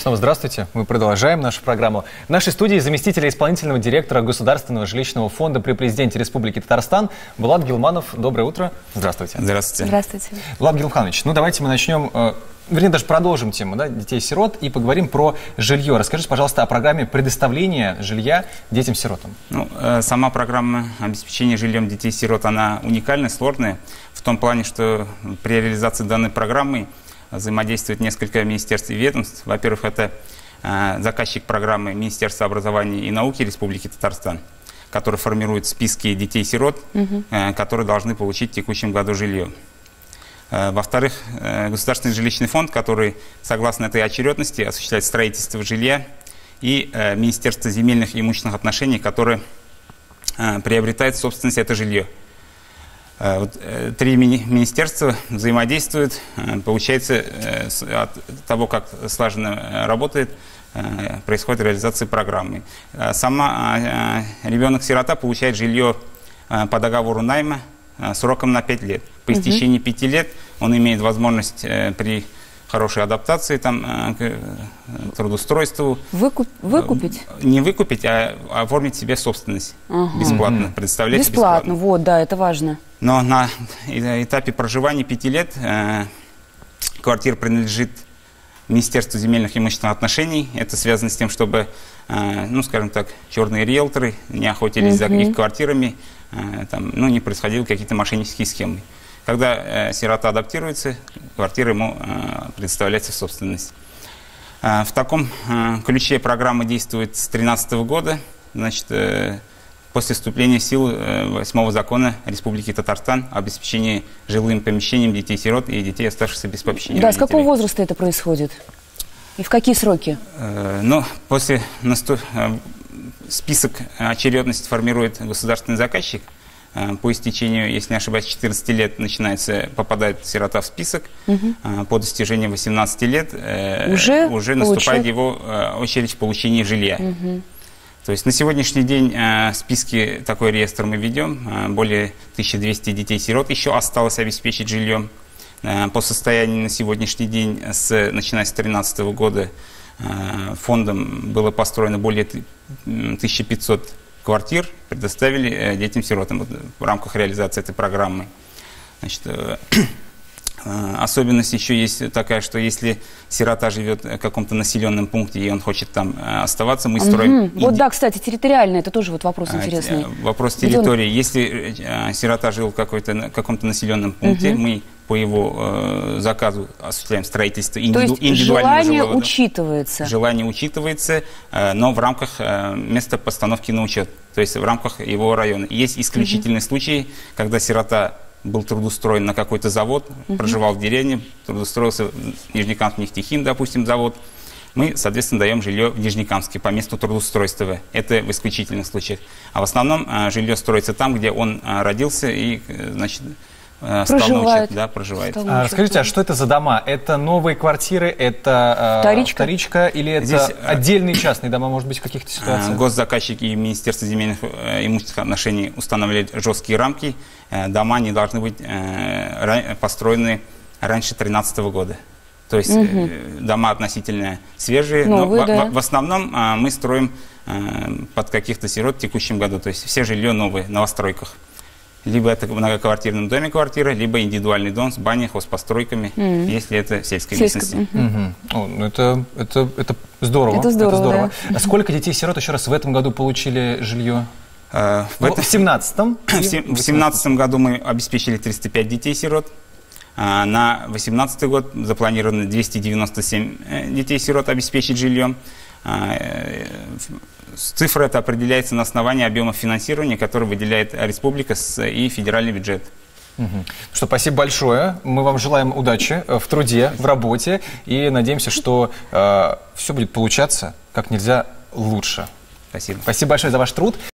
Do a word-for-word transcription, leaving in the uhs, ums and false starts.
снова здравствуйте. Мы продолжаем нашу программу. В нашей студии заместитель исполнительного директора Государственного жилищного фонда при президенте Республики Татарстан Булат Гилманов. Доброе утро. Здравствуйте. Здравствуйте. Здравствуйте. Булат Гилманович, ну давайте мы начнем, э, вернее даже продолжим тему, да, детей-сирот и поговорим про жилье. Расскажите, пожалуйста, о программе предоставления жилья детям-сиротам. Ну, э, сама программа обеспечения жильем детей-сирот, она уникальная, сложная, в том плане, что при реализации данной программы взаимодействует несколько министерств и ведомств. Во-первых, это э, заказчик программы Министерства образования и науки Республики Татарстан, который формирует списки детей-сирот, угу. э, которые должны получить в текущем году жилье. Э, Во-вторых, э, Государственный жилищный фонд, который, согласно этой очередности, осуществляет строительство жилья, и э, Министерство земельных и имущественных отношений, которое э, приобретает в собственность это жилье. Вот, три мини министерства взаимодействуют. Получается, от того, как слаженно работает, происходит реализация программы. Сама ребенок-сирота получает жилье по договору найма сроком на пять лет. По истечении пяти лет он имеет возможность при хорошей адаптации там, к трудоустройству. Выкуп, выкупить? Не выкупить, а оформить себе собственность. Ага. Бесплатно. Предоставлять бесплатно. бесплатно. Вот, да, это важно. Но на этапе проживания пяти лет э, квартира принадлежит Министерству земельных и имущественных отношений. Это связано с тем, чтобы, э, ну, скажем так, черные риэлторы не охотились за их квартирами, э, там, ну, не происходили какие-то мошеннические схемы. Когда э, сирота адаптируется, квартира ему э, предоставляется в собственность. Э, в таком э, ключе программа действует с две тысячи тринадцатого года. Значит, э, после вступления в силу э, восьмого закона Республики Татарстан об обеспечении жилым помещением детей-сирот и детей, оставшихся без попечения Да, родителей. с какого возраста это происходит? И в какие сроки? Э, ну, после наступ... э, список очередности формирует государственный заказчик. По истечению, если не ошибаюсь, четырнадцати лет начинается, попадает сирота в список. Угу. По достижении восемнадцати лет уже, уже наступает его очередь в получении жилья. Угу. То есть на сегодняшний день списки, такой реестр мы ведем. Более тысячи двухсот детей-сирот еще осталось обеспечить жильем. По состоянию на сегодняшний день, с, начиная с две тысячи тринадцатого года, фондом было построено более тысячи пятисот квартир, предоставили детям-сиротам вот, в рамках реализации этой программы. Значит, э, э, особенность еще есть такая, что если сирота живет в каком-то населенном пункте и он хочет там э, оставаться, мы строим... Угу. Вот да, кстати, территориально, это тоже вот вопрос интересный. Вопрос территории. Если э, сирота жил в какой-то, каком-то населенном пункте, угу. мы по его э, заказу осуществляем строительство индивиду, То есть индивидуального желание жилого, учитывается? Желание учитывается, э, но в рамках э, места постановки на учет, то есть в рамках его района. Есть исключительные угу. случаи, когда сирота был трудоустроен на какой-то завод, угу. проживал в деревне, трудоустроился в Нижнекамск нефтехим, допустим, завод. Мы, соответственно, даем жилье в Нижнекамске по месту трудоустройства. Это в исключительных случаях. А в основном э, жилье строится там, где он э, родился и, э, значит, Проживает. Да, проживает. А, расскажите, а что это за дома? Это новые квартиры, это э, вторичка? вторичка или это Здесь, отдельные частные дома, может быть, в каких-то ситуациях? Госзаказчики и Министерство земельных и имущественных отношений устанавливают жесткие рамки. Дома не должны быть э, построены раньше две тысячи тринадцатого года. То есть угу. дома относительно свежие. Новые, но да. в, в основном э, мы строим э, под каких-то сирот в текущем году. То есть все жилье новые, в новостройках. Либо это в многоквартирном доме квартира, либо индивидуальный дом с баней, хозпостройками, mm-hmm. если это сельская местность. Mm-hmm. Mm-hmm. это, это, это здорово. Это здорово, это здорово. Да. А сколько детей-сирот еще раз в этом году получили жилье? Uh, в, в семнадцатом. В семнадцатом году мы обеспечили триста пять детей-сирот. Uh, на две тысячи восемнадцатый год запланировано двести девяносто семь детей-сирот обеспечить жильем. Uh, Цифра эта определяется на основании объемов финансирования, которые выделяет республика и федеральный бюджет. Угу. Что, спасибо большое. Мы вам желаем удачи в труде, в работе и надеемся, что э, все будет получаться как нельзя лучше. Спасибо. Спасибо большое за ваш труд.